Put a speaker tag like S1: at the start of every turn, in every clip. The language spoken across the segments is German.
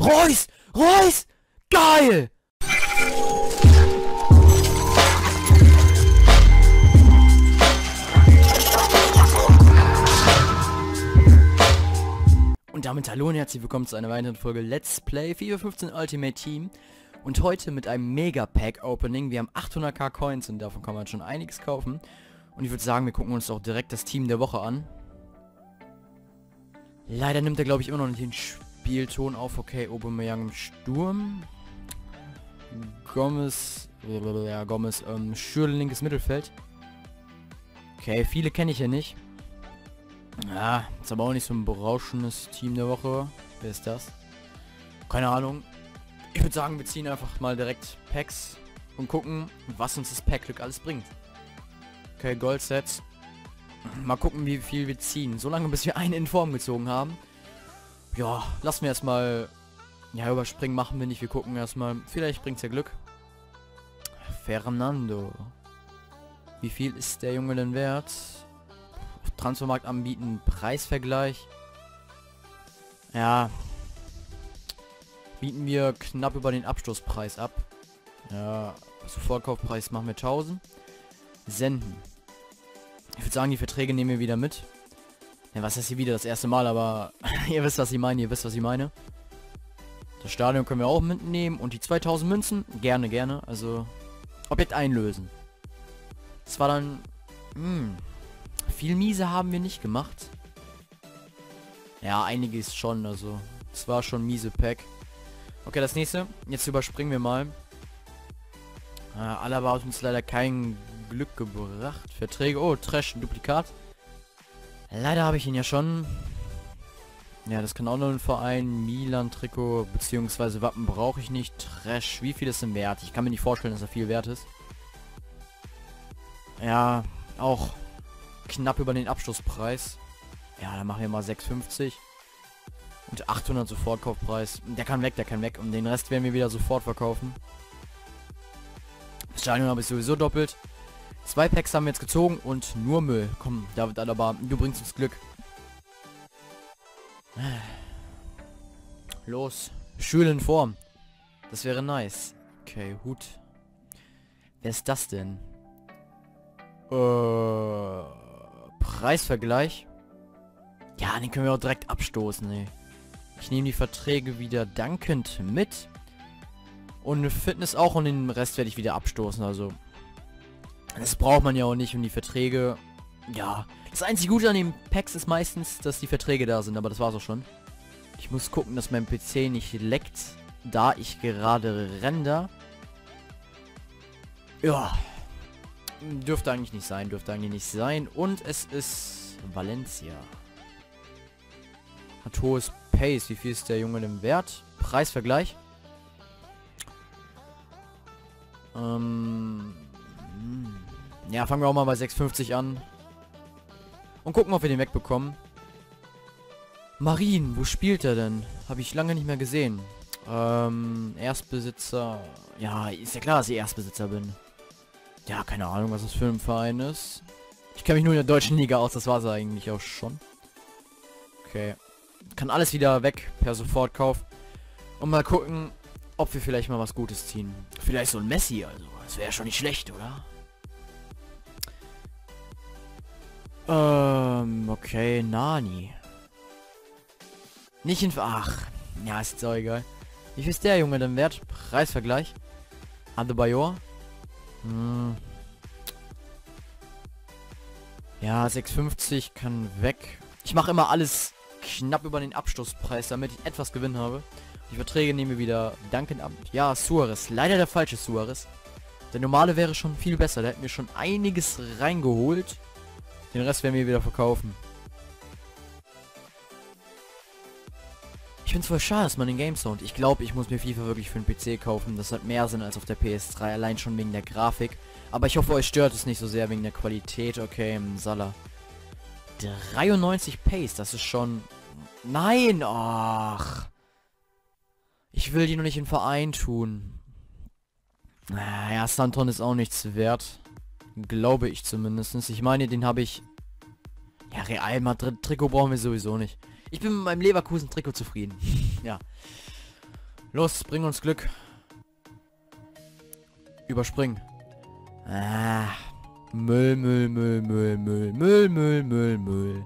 S1: Reus! Reus! Geil! Und damit hallo und herzlich willkommen zu einer weiteren Folge Let's Play FIFA 15 Ultimate Team. Und heute mit einem Mega-Pack-Opening. Wir haben 800k Coins und davon kann man schon einiges kaufen. Und ich würde sagen, wir gucken uns auch direkt das Team der Woche an. Leider nimmt er, glaube ich, immer noch nicht den Spielton auf. Okay, Aubameyang im Sturm. Gomez, Schürrle linkes Mittelfeld. Okay, viele kenne ich ja nicht. Ja, ist aber auch nicht so ein berauschendes Team der Woche. Wer ist das? Keine Ahnung. Ich würde sagen, wir ziehen einfach mal direkt Packs und gucken, was uns das Packglück alles bringt. Okay, Goldsets. Mal gucken, wie viel wir ziehen. Solange bis wir einen in Form gezogen haben. Ja, lassen wir erstmal... Ja, überspringen machen wir nicht. Wir gucken erstmal. Vielleicht bringt es ja Glück. Fernando. Wie viel ist der Junge denn wert? Auf Transfermarkt anbieten. Preisvergleich. Ja. Bieten wir knapp über den Abstoßpreis ab. Ja, Sofortkaufpreis machen wir 1000. Senden. Ich würde sagen, die Verträge nehmen wir wieder mit. Ja, was ist hier wieder das erste Mal, aber ihr wisst, was ich meine, ihr wisst, was ich meine. Das Stadion können wir auch mitnehmen und die 2000 Münzen, gerne, gerne. Also, Objekt einlösen. Das war dann, viel miese haben wir nicht gemacht. Ja, einiges schon, also, es war schon miese Pack. Okay, das nächste, jetzt überspringen wir mal. Alaba hat uns leider kein Glück gebracht. Verträge, oh, Trash, ein Duplikat. Leider habe ich ihn ja schon. Ja, das kann auch nur ein Verein. Milan-Trikot beziehungsweise Wappen brauche ich nicht. Trash, wie viel ist denn wert? Ich kann mir nicht vorstellen, dass er viel wert ist. Ja, auch knapp über den Abschlusspreis. Ja, dann machen wir mal 6,50. Und 800 Sofortkaufpreis. Der kann weg, der kann weg. Und den Rest werden wir wieder sofort verkaufen. Das Stadion habe ich sowieso doppelt. 2 Packs haben wir jetzt gezogen und nur Müll. Komm, David Alaba, du bringst uns Glück. Los. Schön in Form. Das wäre nice. Okay, Hut. Wer ist das denn? Preisvergleich. Ja, den können wir auch direkt abstoßen, ey. Ich nehme die Verträge wieder dankend mit. Und Fitness auch und den Rest werde ich wieder abstoßen, also... Das braucht man ja auch nicht und die Verträge... Ja, das einzige Gute an den Packs ist meistens, dass die Verträge da sind, aber das war's auch schon. Ich muss gucken, dass mein PC nicht leckt, da ich gerade render. Ja. Dürfte eigentlich nicht sein, dürfte eigentlich nicht sein. Und es ist Valencia. Hat hohes Pace. Wie viel ist der Junge denn wert? Preisvergleich. Ja, fangen wir auch mal bei 6,50 an. Und gucken, ob wir den wegbekommen. Marin, wo spielt er denn? Habe ich lange nicht mehr gesehen. Erstbesitzer. Ja, ist ja klar, dass ich Erstbesitzer bin. Ja, keine Ahnung, was das für ein Verein ist. Ich kenne mich nur in der deutschen Liga aus, das war es eigentlich auch schon. Okay. Kann alles wieder weg per Sofortkauf. Und mal gucken, ob wir vielleicht mal was Gutes ziehen. Vielleicht so ein Messi, also. Das wäre schon nicht schlecht, oder? Okay, Nani. Nicht in... Ach, ja, ist jetzt auch egal. Wie viel ist der Junge denn wert? Preisvergleich. Adebayor. Ja, 6,50 kann weg. Ich mache immer alles knapp über den Abstoßpreis, damit ich etwas Gewinn habe. Die Verträge nehmen wir wieder dankend ab. Ja, Suarez. Leider der falsche Suarez. Der normale wäre schon viel besser. Der hätten wir schon einiges reingeholt. Den Rest werden wir wieder verkaufen. Ich finde es voll schade, dass man den Game Sound... Ich glaube, ich muss mir FIFA wirklich für den PC kaufen. Das hat mehr Sinn als auf der PS3. Allein schon wegen der Grafik. Aber ich hoffe, euch stört es nicht so sehr wegen der Qualität. Okay, Salah. 93 Pace. Das ist schon... Nein! Ach. Ich will die noch nicht in Verein tun. Ja, Santon ist auch nichts wert. Glaube ich zumindest. Ich meine, den habe ich... Ja, Real Madrid Trikot brauchen wir sowieso nicht. Ich bin mit meinem Leverkusen Trikot zufrieden. Ja. Los, bring uns Glück. Überspringen. Ah. Müll, Müll, Müll, Müll, Müll, Müll, Müll, Müll, Müll.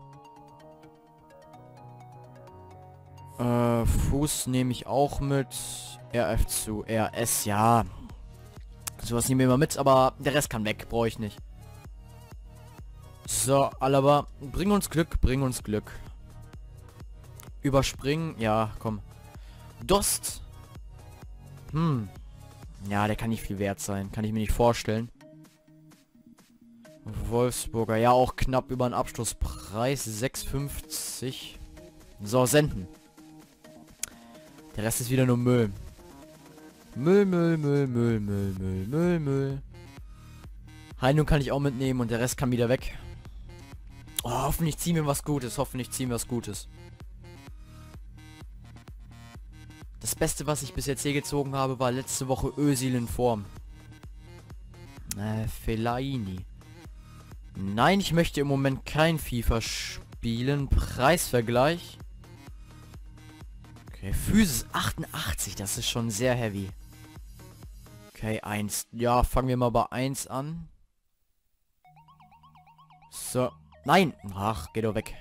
S1: Fuß nehme ich auch mit. RF zu RS, ja. Sowas nehmen wir immer mit, aber der Rest kann weg. Brauche ich nicht. So, Alaba, bring uns Glück, bring uns Glück. Überspringen, ja, komm. Dost. Ja, der kann nicht viel wert sein. Kann ich mir nicht vorstellen. Wolfsburger, ja, auch knapp über den Abschlusspreis. 6,50. So, senden. Der Rest ist wieder nur Müll. Müll, Müll, Müll, Müll, Müll, Müll, Müll, Müll. Heilung kann ich auch mitnehmen und der Rest kann wieder weg. Oh, hoffentlich ziehen wir was Gutes. Hoffentlich ziehen wir was Gutes. Das Beste, was ich bis jetzt hier gezogen habe, war letzte Woche Özil in Form. Fellaini. Nein, ich möchte im Moment kein FIFA spielen. Preisvergleich. Okay, Physis 88, das ist schon sehr heavy. Okay, 1. Ja, fangen wir mal bei 1 an. So. Nein! Ach, geh doch weg.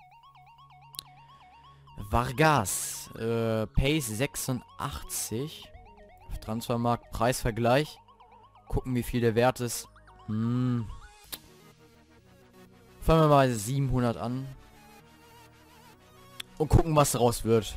S1: Vargas. Pace 86. Auf Transfermarkt, Preisvergleich. Gucken, wie viel der Wert ist. Fangen wir mal 700 an. Und gucken, was daraus wird.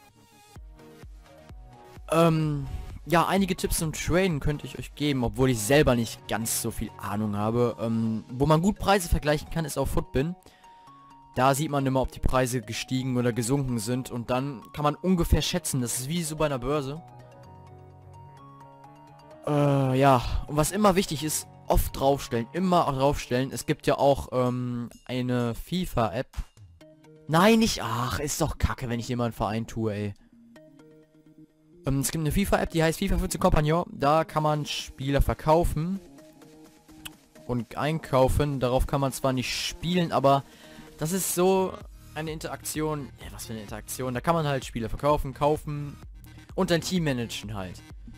S1: Ja, einige Tipps zum Traden könnte ich euch geben, obwohl ich selber nicht ganz so viel Ahnung habe. Wo man gut Preise vergleichen kann, ist auf Footbin. Da sieht man immer, ob die Preise gestiegen oder gesunken sind. Und dann kann man ungefähr schätzen. Das ist wie so bei einer Börse. Ja, und was immer wichtig ist, oft draufstellen. Immer draufstellen. Es gibt ja auch eine FIFA-App. Nein, nicht. Ach, ist doch kacke, wenn ich hier mal einen Verein tue, ey. Es gibt eine FIFA-App, die heißt FIFA 15 Compagnon. Da kann man Spieler verkaufen und einkaufen. Darauf kann man zwar nicht spielen, aber das ist so eine Interaktion. Ja, was für eine Interaktion. Da kann man halt Spieler verkaufen, kaufen und ein Team managen halt.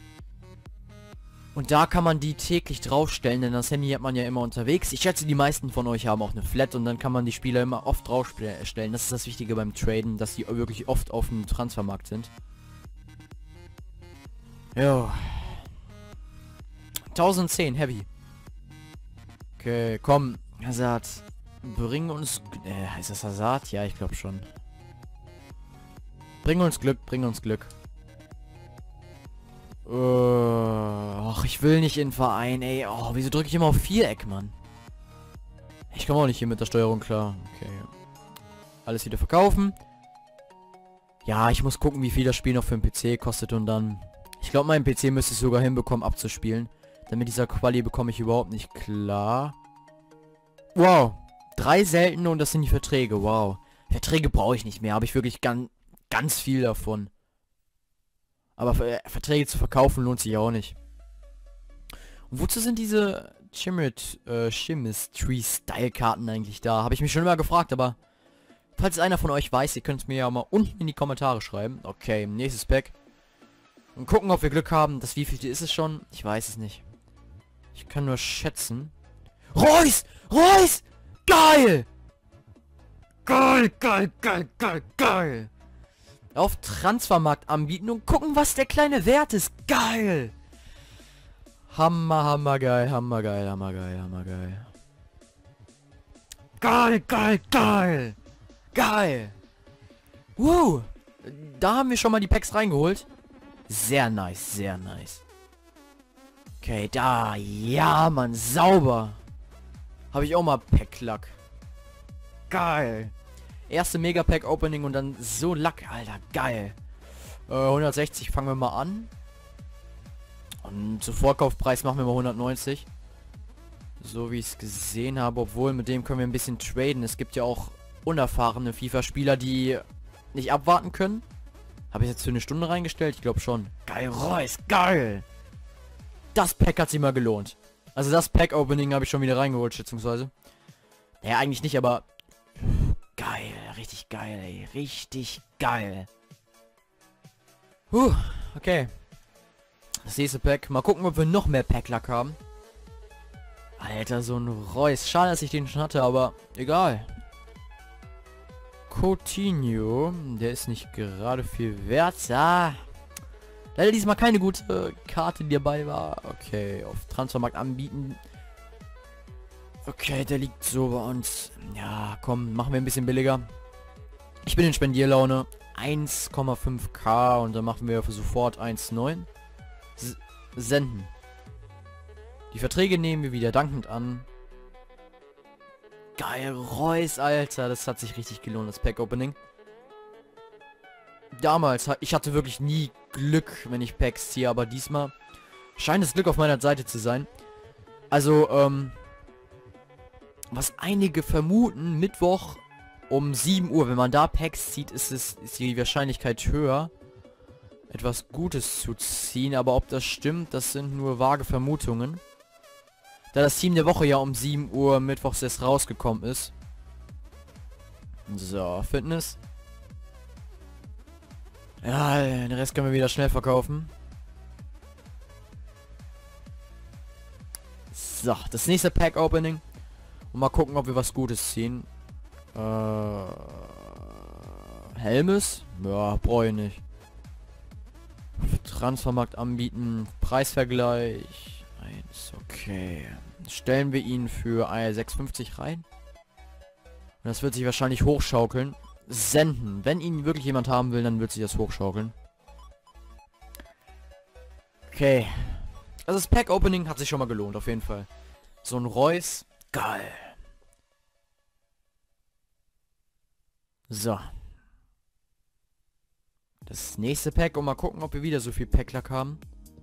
S1: Und da kann man die täglich draufstellen, denn das Handy hat man ja immer unterwegs. Ich schätze, die meisten von euch haben auch eine Flat und dann kann man die Spieler immer oft draufstellen. Das ist das Wichtige beim Traden, dass die wirklich oft auf dem Transfermarkt sind. Jo. 1010, heavy. Okay, komm. Hazard. Bring uns... heißt das Hazard? Ja, ich glaube schon. Bring uns Glück, bring uns Glück. Ach, ich will nicht in den Verein, ey. Oh, wieso drücke ich immer auf Viereck, Mann? Ich komme auch nicht hier mit der Steuerung klar. Okay. Alles wieder verkaufen. Ja, ich muss gucken, wie viel das Spiel noch für den PC kostet und dann... Ich glaube, mein PC müsste es sogar hinbekommen, abzuspielen. Denn mit dieser Quali bekomme ich überhaupt nicht klar. Wow. 3 seltene und das sind die Verträge. Wow. Verträge brauche ich nicht mehr. Habe ich wirklich ganz viel davon. Aber Verträge zu verkaufen lohnt sich auch nicht. Und wozu sind diese Chemistry-Style-Karten eigentlich da? Habe ich mich schon immer gefragt, aber... Falls einer von euch weiß, ihr könnt es mir ja mal unten in die Kommentare schreiben. Okay, nächstes Pack. Und gucken, ob wir Glück haben. Das wievielte ist es schon? Ich weiß es nicht. Ich kann nur schätzen. Reus! Reus! Geil! Geil, geil, geil, geil, geil! Auf Transfermarkt anbieten und gucken, was der kleine Wert ist. Geil! Hammer, hammergeil, hammergeil, hammergeil, hammergeil. Geil, geil, geil! Geil! Da haben wir schon mal die Packs reingeholt. Sehr nice, sehr nice. Okay, da. Ja, Mann, sauber. Habe ich auch mal Pack-Luck. Geil. Erste Mega-Pack-Opening und dann so Luck, Alter. Geil. 160 fangen wir mal an. Und zu Vorkaufpreis machen wir mal 190. So wie ich es gesehen habe. Obwohl, mit dem können wir ein bisschen traden. Es gibt ja auch unerfahrene FIFA-Spieler, die nicht abwarten können. Habe ich jetzt für eine Stunde reingestellt? Ich glaube schon. Geil, Reus, geil! Das Pack hat sich mal gelohnt. Also das Pack-Opening habe ich schon wieder reingeholt, schätzungsweise. Naja, eigentlich nicht, aber... Geil, richtig geil, ey. Richtig geil. okay. Das nächste Pack. Mal gucken, ob wir noch mehr Pack-Luck haben. Alter, so ein Reus. Schade, dass ich den schon hatte, aber egal. Coutinho. Der ist nicht gerade viel wert. Ah. Leider diesmal keine gute Karte, die dabei war. Okay, auf Transfermarkt anbieten. Okay, der liegt so bei uns. Ja, komm, machen wir ein bisschen billiger. Ich bin in Spendierlaune. 1,5k und dann machen wir für sofort 1,9. Senden. Die Verträge nehmen wir wieder dankend an. Geil, Reus, Alter. Das hat sich richtig gelohnt, das Pack-Opening. Damals, ich hatte wirklich nie Glück, wenn ich Packs ziehe, aber diesmal scheint das Glück auf meiner Seite zu sein. Also, was einige vermuten, Mittwoch um 7 Uhr, wenn man da Packs zieht, ist die Wahrscheinlichkeit höher, etwas Gutes zu ziehen. Aber ob das stimmt, das sind nur vage Vermutungen. Da das Team der Woche ja um 7 Uhr mittwochs erst rausgekommen ist. So, Fitness. Ja, den Rest können wir wieder schnell verkaufen. So, das nächste Pack-Opening. Und mal gucken, ob wir was Gutes ziehen. Helmes? Ja, brauche ich nicht. Transfermarkt anbieten. Preisvergleich. 1, okay. Stellen wir ihn für 6,50 rein. Und das wird sich wahrscheinlich hochschaukeln. Senden. Wenn ihn wirklich jemand haben will, dann wird sich das hochschaukeln. Okay. Also das Pack-Opening hat sich schon mal gelohnt, auf jeden Fall. So ein Reus. Geil. So. Das nächste Pack und mal gucken, ob wir wieder so viel Packlack haben.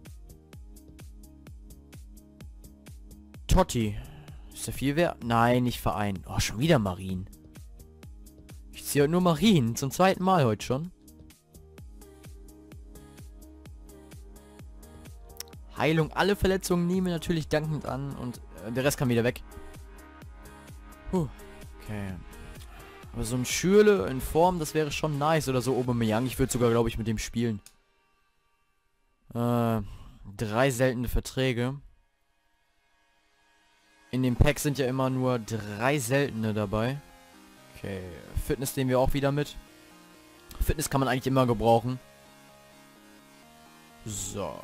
S1: Totti. Ist der viel wert? Nein, nicht Verein. Oh, schon wieder Marien. Ich ziehe nur Marien. Zum zweiten Mal heute schon. Heilung. Alle Verletzungen nehmen wir natürlich dankend an. Und der Rest kann wieder weg. Okay. Aber so ein Schürle in Form, das wäre schon nice. Oder so Aubameyang. Ich würde sogar, glaube ich, mit dem spielen. 3 seltene Verträge. In dem Pack sind ja immer nur 3 seltene dabei. Okay. Fitness nehmen wir auch wieder mit. Fitness kann man eigentlich immer gebrauchen. So.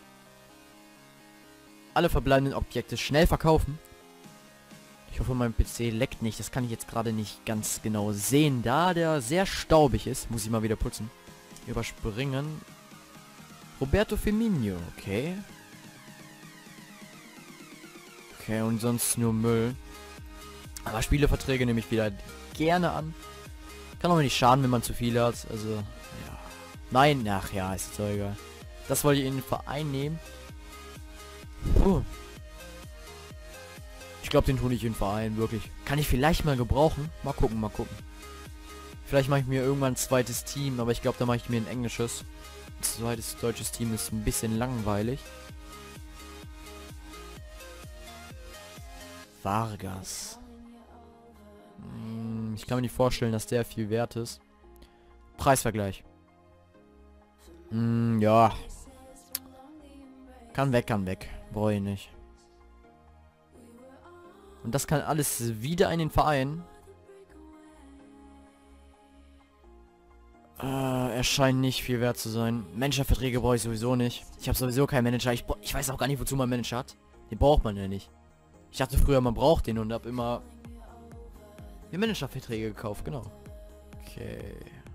S1: Alle verbleibenden Objekte schnell verkaufen. Ich hoffe, mein PC leckt nicht. Das kann ich jetzt gerade nicht ganz genau sehen. Da der sehr staubig ist, muss ich mal wieder putzen. Überspringen. Roberto Firmino. Okay. Okay, und sonst nur Müll. Aber Spieleverträge nehme ich wieder gerne an. Kann auch nicht schaden, wenn man zu viele hat. Also, ja. Nein, ach ja, ist jetzt auch egal. Das wollte ich in den Verein nehmen. Ich glaube, den tue ich in den Verein, wirklich. Kann ich vielleicht mal gebrauchen. Mal gucken, mal gucken. Vielleicht mache ich mir irgendwann ein zweites Team, aber ich glaube, da mache ich mir ein englisches. Ein zweites deutsches Team ist ein bisschen langweilig. Vargas. Ich kann mir nicht vorstellen, dass der viel wert ist. Preisvergleich. Ja. Kann weg. Brauche ich nicht. Und das kann alles wieder in den Verein. Er scheint nicht viel wert zu sein. Managerverträge brauche ich sowieso nicht. Ich habe sowieso keinen Manager. Ich weiß auch gar nicht, wozu man einen Manager hat. Den braucht man ja nicht. Ich dachte früher, man braucht den und habe immer die Managerverträge gekauft, genau. Okay.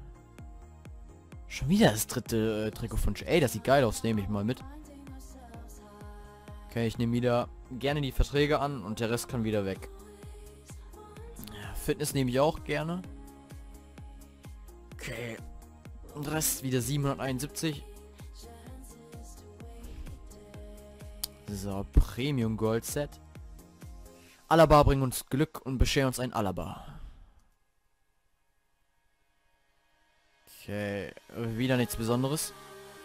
S1: Schon wieder das dritte Trikot von... Ey, das sieht geil aus, nehme ich mal mit. Okay, ich nehme wieder gerne die Verträge an und der Rest kann wieder weg. Fitness nehme ich auch gerne. Okay. Und Rest wieder 771. So, Premium Gold Set. Alaba bringt uns Glück und bescheren uns ein Alaba. Okay, wieder nichts Besonderes.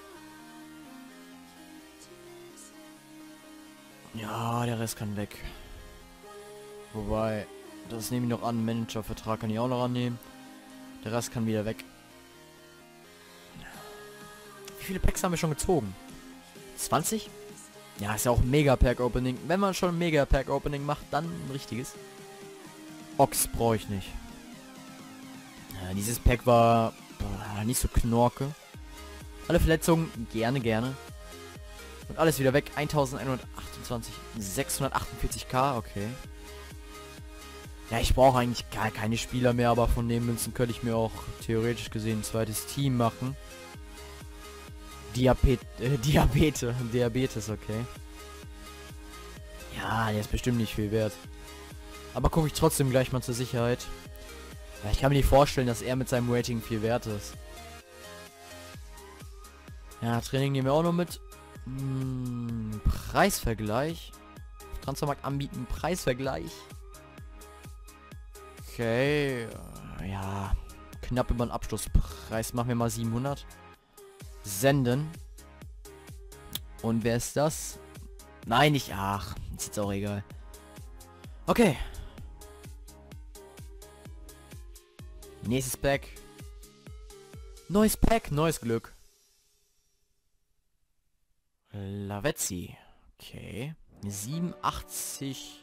S1: Ja, der Rest kann weg. Wobei, das nehme ich noch an. Managervertrag kann ich auch noch annehmen. Der Rest kann wieder weg. Wie viele Packs haben wir schon gezogen? 20? Ja, ist ja auch ein Mega-Pack-Opening. Wenn man schon ein Mega-Pack-Opening macht, dann ein richtiges. Ox brauche ich nicht. Ja, dieses Pack war nicht so knorke. Alle Verletzungen, gerne. Und alles wieder weg. 1128, 648k, okay. Ja, ich brauche eigentlich gar keine Spieler mehr, aber von den Münzen könnte ich mir auch theoretisch gesehen ein zweites Team machen. Diabetes, okay. Ja, der ist bestimmt nicht viel wert. Aber gucke ich trotzdem gleich mal zur Sicherheit. Ja, ich kann mir nicht vorstellen, dass er mit seinem Rating viel wert ist. Ja, Training nehmen wir auch noch mit. Preisvergleich. Transfermarkt anbieten, Preisvergleich. Okay, ja, knapp über den Abschlusspreis. Machen wir mal 700. Senden. Und wer ist das? Nein, nicht. Ach, ist jetzt auch egal. Okay. Nächstes Pack. Neues Pack, neues Glück. Lavezzi. Okay. 87.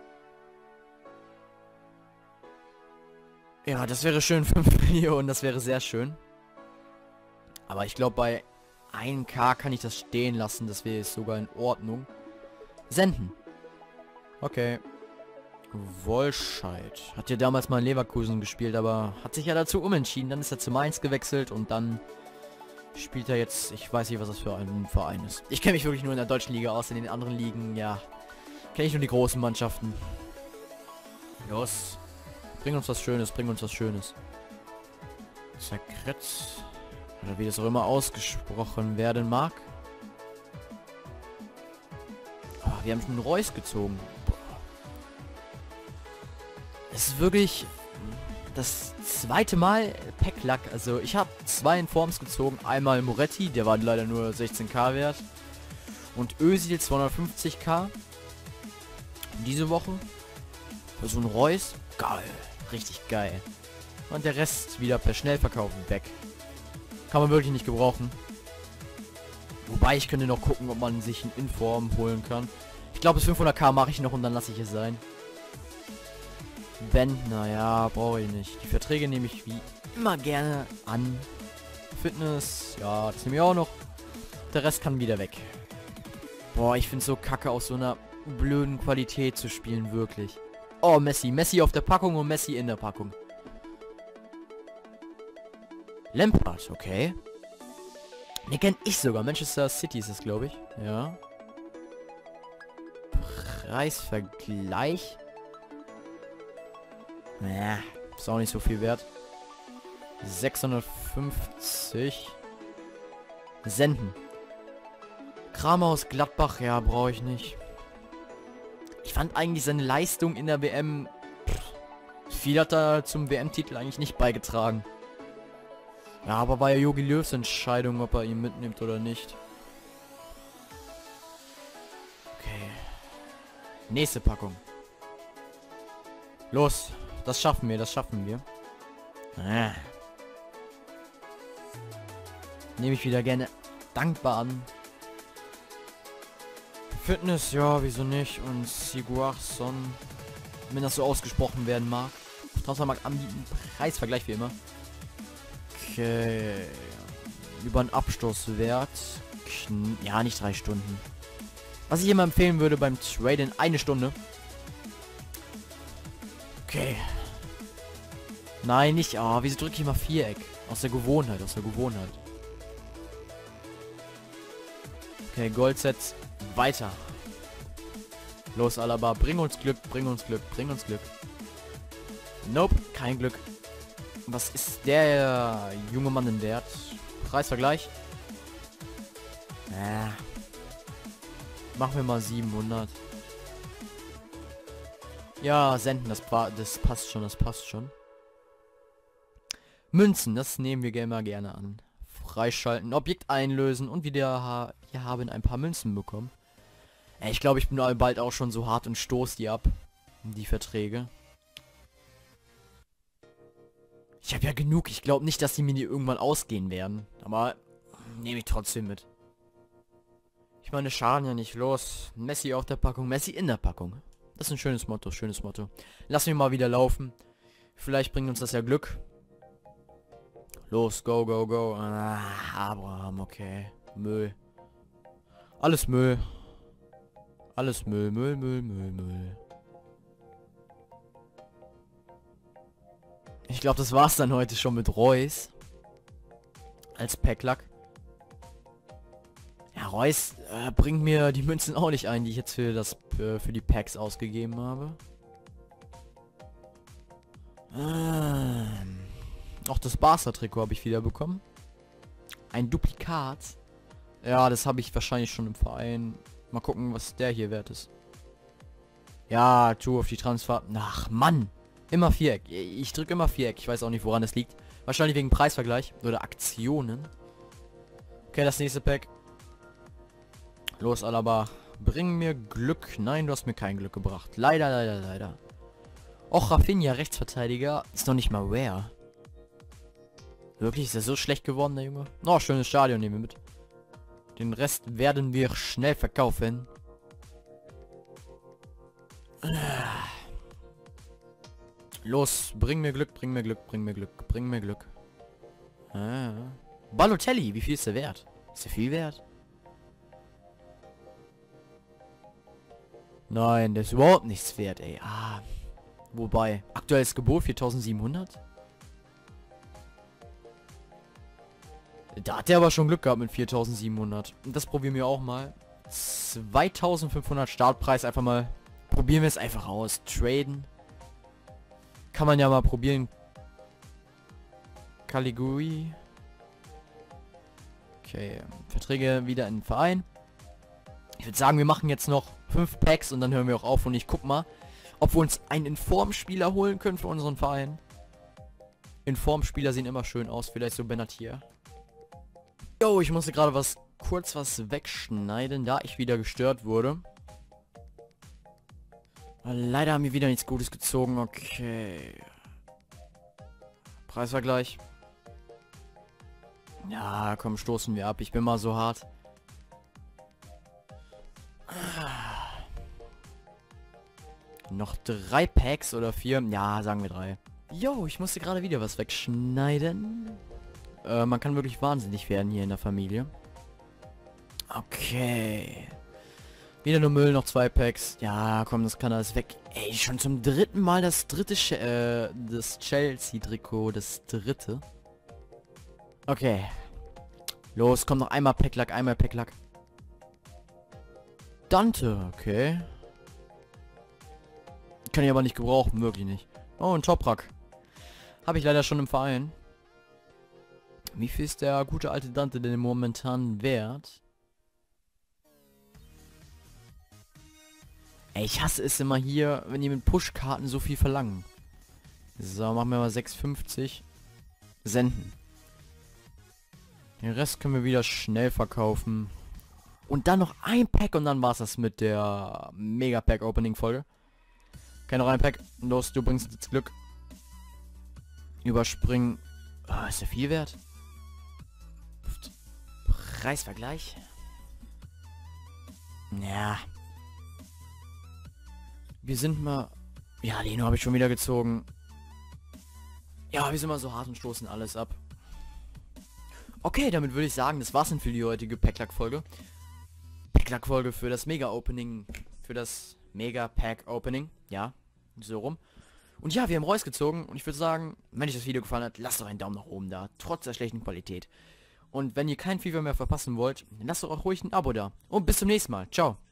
S1: Ja, das wäre schön. 5 Millionen, das wäre sehr schön. Aber ich glaube, bei 1K kann ich das stehen lassen. Das wäre sogar in Ordnung. Senden. Okay. Wolscheid. Hat ja damals mal in Leverkusen gespielt, aber hat sich ja dazu umentschieden. Dann ist er zu Mainz gewechselt und dann spielt er jetzt... Ich weiß nicht, was das für ein Verein ist. Ich kenne mich wirklich nur in der deutschen Liga aus. In den anderen Ligen, ja, kenne ich nur die großen Mannschaften. Los. Bring uns was Schönes, bring uns was Schönes. Sakret. Oder wie das auch immer ausgesprochen werden mag. Oh, wir haben schon Reus gezogen. Es ist wirklich das zweite Mal Packlack. Also ich habe 2 in Forms gezogen. Einmal Moretti, der war leider nur 16k wert. Und Özil 250k. Diese Woche. So ein Reus. Geil. Richtig geil. Und der Rest wieder per Schnellverkauf weg. Kann man wirklich nicht gebrauchen. Wobei ich könnte noch gucken, ob man sich einen Inform holen kann. Ich glaube, bis 500k mache ich noch und dann lasse ich es sein. Bentner, ja, brauche ich nicht. Die Verträge nehme ich wie immer gerne an. Fitness, ja, das nehme ich auch noch. Der Rest kann wieder weg. Boah, ich finde es so kacke, aus so einer blöden Qualität zu spielen, wirklich. Oh, Messi. Messi auf der Packung und Messi in der Packung. Lampard, okay. Den kenne ich sogar. Manchester City ist es, glaube ich. Ja. Preisvergleich. Naja, ist auch nicht so viel wert. 650. Senden. Kramer aus Gladbach, ja, brauche ich nicht. Ich fand eigentlich seine Leistung in der WM... viel hat er zum WM-Titel eigentlich nicht beigetragen. Ja, aber war ja Jogi Löws Entscheidung, ob er ihn mitnimmt oder nicht. Okay. Nächste Packung. Los. Das schaffen wir, das schaffen wir. Nehme ich wieder gerne dankbar an. Fitness, ja, wieso nicht? Und Sigurdsson, wenn das so ausgesprochen werden mag. Transfermarkt anbieten, Preisvergleich wie immer. Okay. Über einen Abstoßwert. Ja, nicht 3 Stunden. Was ich immer empfehlen würde beim Traden, 1 Stunde. Okay. Nein, nicht. Ah, wieso drücke ich mal Viereck? Aus der Gewohnheit, Okay, Goldsets. Weiter. Los, Alaba. Bring uns Glück, bring uns Glück, bring uns Glück. Nope, kein Glück. Was ist der junge Mann denn wert? Preisvergleich. Machen wir mal 700. Ja, senden, das passt schon, das passt schon. Münzen, das nehmen wir immer gerne an. Freischalten, Objekt einlösen und wir haben ein paar Münzen bekommen. Ich glaube, ich bin bald auch schon so hart und stoß die ab. Die Verträge. Ich habe ja genug. Ich glaube nicht, dass die mir irgendwann ausgehen werden. Aber Nehme ich trotzdem mit. Ich meine, schaden ja nicht. Los. Messi auf der Packung, Messi in der Packung. Das ist ein schönes Motto, schönes Motto. Lass mich mal wieder laufen. Vielleicht bringt uns das ja Glück. Los, go, go, go. Ah, Abraham, okay. Müll. Alles Müll. Alles Müll, Müll, Müll, Müll, Müll. Ich glaube, das war's dann heute schon mit Reus. Als Packlack. Ja, Reus bringt mir die Münzen auch nicht ein, die ich jetzt für die Packs ausgegeben habe. Auch das Barca-Trikot habe ich wieder bekommen. Ein Duplikat. Ja, das habe ich wahrscheinlich schon im Verein. Mal gucken, was der hier wert ist. Ja, tu auf die Transfer. Ach, Mann. Immer Viereck. Ich drücke immer Viereck. Ich weiß auch nicht, woran es liegt. Wahrscheinlich wegen Preisvergleich. Oder Aktionen. Okay, das nächste Pack. Los, Alaba. Bring mir Glück. Nein, du hast mir kein Glück gebracht. Leider, leider, leider. Och, Rafinha, Rechtsverteidiger. Ist noch nicht mal rare. Wirklich, ist er so schlecht geworden, der Junge? Oh, schönes Stadion nehmen wir mit. Den Rest werden wir schnell verkaufen. Los, bring mir Glück, bring mir Glück, bring mir Glück, bring mir Glück. Balotelli, wie viel ist der wert? Ist der viel wert? Nein, der ist überhaupt nichts wert, ey. Wobei, aktuelles Gebot 4700? Da hat der aber schon Glück gehabt mit 4700. Und das probieren wir auch mal. 2500 Startpreis, einfach mal. Probieren wir es einfach aus. Traden. Kann man ja mal probieren. Caliguri. Okay, Verträge wieder in den Verein. Ich würde sagen, wir machen jetzt noch 5 Packs und dann hören wir auch auf. Und ich guck mal, ob wir uns einen Informspieler holen können für unseren Verein. Informspieler sehen immer schön aus. Vielleicht so Benatia. Jo, ich musste gerade kurz was wegschneiden, da ich wieder gestört wurde. Leider haben wir wieder nichts Gutes gezogen. Okay. Preisvergleich. Ja, komm, stoßen wir ab. Ich bin mal so hart. Noch 3 Packs oder 4? Ja, sagen wir 3. Jo, ich musste gerade wieder was wegschneiden. Man kann wirklich wahnsinnig werden hier in der Familie. Okay. Wieder nur Müll, noch 2 Packs. Ja, komm, das kann alles weg. Ey, schon zum 3. Mal das dritte das Chelsea-Trikot. Das 3. Okay. Los, komm, noch einmal Packlack, einmal Packlack. Dante, okay. Kann ich aber nicht gebrauchen, wirklich nicht. Oh, ein Toprak. Habe ich leider schon im Verein. Wie viel ist der gute alte Dante denn momentan wert? Ey, ich hasse es immer hier, wenn die mit Push-Karten so viel verlangen. So, machen wir mal 6,50. Senden. Den Rest können wir wieder schnell verkaufen. Und dann noch ein Pack und dann war es das mit der Mega-Pack-Opening-Folge. Okay, noch ein Pack. Los, du bringst jetzt Glück. Überspringen. Oh, ist der viel wert? Preisvergleich. Ja. Wir sind mal... Ja, Leno habe ich schon wieder gezogen. Ja, wir sind mal so hart und stoßen alles ab. Okay, damit würde ich sagen, das war's dann für die heutige Packlack-Folge. Packlack-Folge für das Mega-Opening. Für das Mega-Pack-Opening. Ja, so rum. Und ja, wir haben Reus gezogen. Und ich würde sagen, wenn euch das Video gefallen hat, lasst doch einen Daumen nach oben da. Trotz der schlechten Qualität. Und wenn ihr kein FIFA mehr verpassen wollt, dann lasst doch auch ruhig ein Abo da. Und bis zum nächsten Mal. Ciao.